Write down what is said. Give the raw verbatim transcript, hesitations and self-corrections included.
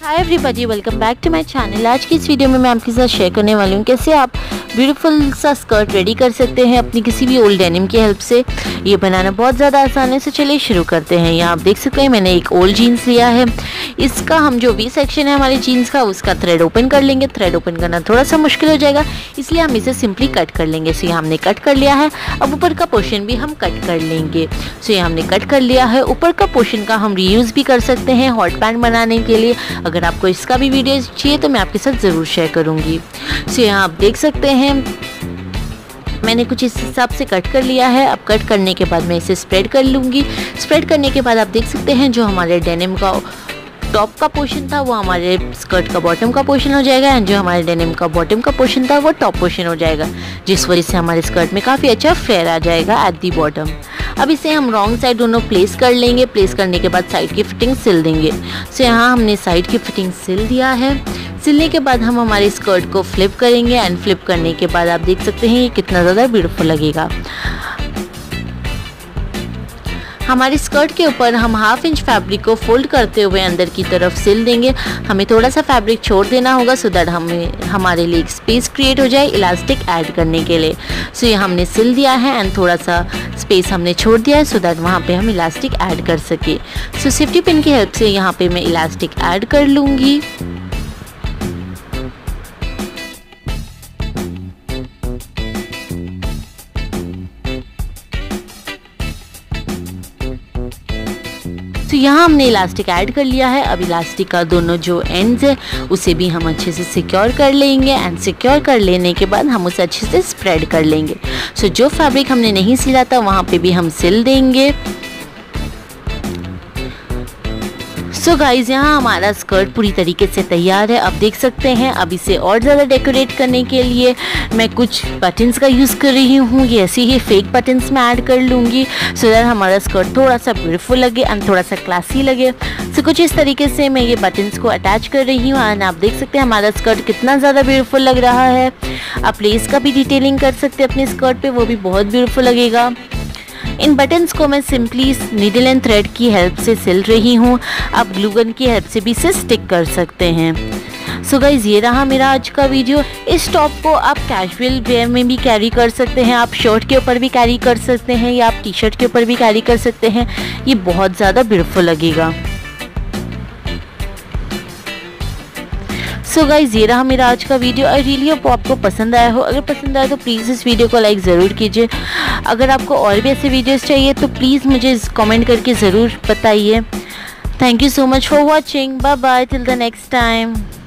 Hi everybody, welcome back to my channel. आज की इस वीडियो में मैं आपके साथ शेयर करने वाली हूँ कैसे आप ब्यूटीफुल सा स्कर्ट रेडी कर सकते हैं अपनी किसी भी ओल्ड डेनिम की हेल्प से। ये बनाना बहुत ज़्यादा आसान है, तो चलिए शुरू करते हैं। यहाँ आप देख सकते हैं मैंने एक ओल्ड जीन्स लिया है। इसका हम जो वी सेक्शन है हमारे जीन्स का, उसका थ्रेड ओपन कर लेंगे। थ्रेड ओपन करना थोड़ा सा मुश्किल हो जाएगा, इसलिए हम इसे सिंपली कट कर लेंगे। सो ये हमने कट कर लिया है। अब ऊपर का पोर्शन भी हम कट कर लेंगे। सो ये हमने कट कर लिया है। ऊपर का पोर्शन का हम रीयूज़ भी कर सकते हैं हॉट पैंट बनाने के लिए। अगर आपको इसका भी वीडियो चाहिए तो मैं आपके साथ ज़रूर शेयर करूँगी। सो यहाँ आप देख सकते हैं मैंने कुछ इस हिसाब से कट कर लिया है। अब कट करने के बाद मैं इसे स्प्रेड कर लूँगी। स्प्रेड करने के बाद आप देख सकते हैं जो हमारे डेनिम का टॉप का पोर्शन था वो हमारे स्कर्ट का बॉटम का पोर्शन हो जाएगा, एंड जो हमारे डेनिम का बॉटम का पोर्शन था वो टॉप पोर्शन हो जाएगा, जिस वजह से हमारे स्कर्ट में काफ़ी अच्छा फ्लेयर आ जाएगा एट दी बॉटम। अब इसे हम रॉन्ग साइड दोनों प्लेस कर लेंगे। प्लेस करने के बाद साइड की फिटिंग सिल देंगे। सो यहाँ हमने साइड की फिटिंग सिल दिया है। सिलने के बाद हम हमारे स्कर्ट को फ्लिप करेंगे, एंड फ्लिप करने के बाद आप देख सकते हैं ये कितना ज़्यादा ब्यूटीफुल लगेगा। हमारी स्कर्ट के ऊपर हम हाफ इंच फैब्रिक को फोल्ड करते हुए अंदर की तरफ सिल देंगे। हमें थोड़ा सा फैब्रिक छोड़ देना होगा सो दैट हमें हमारे लिए एक स्पेस क्रिएट हो जाए इलास्टिक ऐड करने के लिए। सो ये हमने सिल दिया है एंड थोड़ा सा स्पेस हमने छोड़ दिया है सो दैट वहाँ पे हम इलास्टिक ऐड कर सके। सो सेफ्टी पिन की हेल्प से यहाँ पे मैं इलास्टिक ऐड कर लूँगी। तो यहाँ हमने इलास्टिक ऐड कर लिया है। अब इलास्टिक का दोनों जो एंड्स है उसे भी हम अच्छे से सिक्योर कर लेंगे, एंड सिक्योर कर लेने के बाद हम उसे अच्छे से स्प्रेड कर लेंगे। सो जो फैब्रिक हमने नहीं सिला था वहाँ पे भी हम सिल देंगे। सो गाइज यहाँ हमारा स्कर्ट पूरी तरीके से तैयार है। अब देख सकते हैं अब इसे और ज़्यादा डेकोरेट करने के लिए मैं कुछ बटन्स का यूज़ कर रही हूँ। ये ऐसे ही फेक बटन्स मैं ऐड कर लूँगी सो दैट हमारा स्कर्ट थोड़ा सा ब्यूटीफुल लगे एंड थोड़ा सा क्लासी लगे। सो कुछ इस तरीके से मैं ये बटन्स को अटैच कर रही हूँ, एंड आप देख सकते हैं हमारा स्कर्ट कितना ज़्यादा ब्यूटीफुल लग रहा है। आप लेस का भी डिटेलिंग कर सकते हैं अपने स्कर्ट पर, वो भी बहुत ब्यूटीफुल लगेगा। इन बटन्स को मैं सिंपली नीडल एंड थ्रेड की हेल्प से सिल रही हूँ। आप ग्लू गन की हेल्प से भी इसे स्टिक कर सकते हैं। सो गाइज ये रहा मेरा आज का वीडियो। इस टॉप को आप कैजुअल वेयर में भी कैरी कर सकते हैं, आप शर्ट के ऊपर भी कैरी कर सकते हैं, या आप टी शर्ट के ऊपर भी कैरी कर सकते हैं। ये बहुत ज़्यादा ब्यूटीफुल लगेगा। सो so गाइज ये रहा मेरा आज का वीडियो। आई रियली होप आपको पसंद आया हो। अगर पसंद आया तो प्लीज़ इस वीडियो को लाइक ज़रूर कीजिए। अगर आपको और भी ऐसे वीडियोस चाहिए तो प्लीज़ मुझे कमेंट करके ज़रूर बताइए। Thank you so much for watching. Bye bye till the next time.